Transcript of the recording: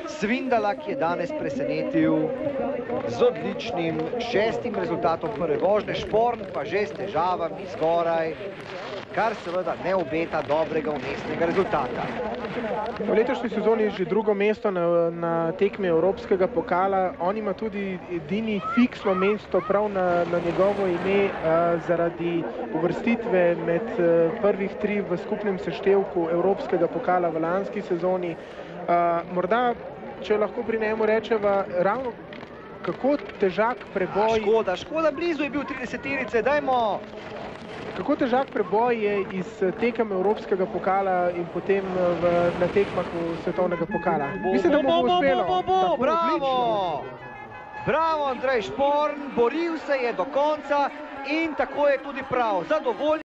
Svindala, ki je danes presenetil z odličnim 6. rezultatom prve vožnje, Šporn pa že s težavami zgoraj, kar seveda ne obeta dobrega vmesnega rezultata. V letošnji sezoni je že drugo mesto na tekmi Evropskega pokala. On ima tudi edini fiksno mesto prav na njegovo ime zaradi uvrstitve med prvih 3 v skupnem seštevku Evropskega pokala v lanski sezoni. Morda, če lahko pri njemu rečeva, ravno kako težak preboj... Škoda, blizu je bil 30-terice, dajmo! Kako težak preboj je iz tekem Evropskega pokala in potem na tekmah svetovnega pokala? Mislim, da mu bo uspelo. Bravo! Bravo, Andrej Šporn, boril se je do konca in tako je tudi prav. Zadovoljen.